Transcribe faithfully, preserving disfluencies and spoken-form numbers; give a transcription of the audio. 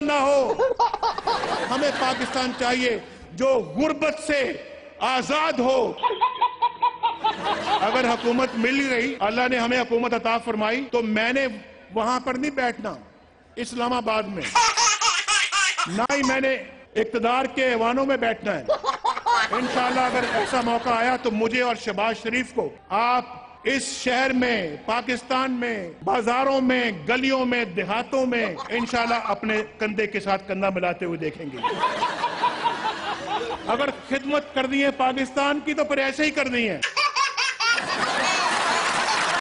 ना हो। हमें पाकिस्तान चाहिए जो गुर्बत से आजाद हो। अगर हुकूमत मिल गई, अल्लाह ने हमें हुकूमत अता फरमाई, तो मैंने वहां पर नहीं बैठना इस्लामाबाद में, ना ही मैंने इक्तदार के ऐवानों में बैठना है। इंशाअल्लाह अगर ऐसा मौका आया तो मुझे और शहबाज शरीफ को आप इस शहर में, पाकिस्तान में, बाजारों में, गलियों में, देहातों में इंशाअल्लाह अपने कंधे के साथ कंधा मिलाते हुए देखेंगे। अगर खिदमत करनी है पाकिस्तान की तो फिर ऐसे ही करनी है।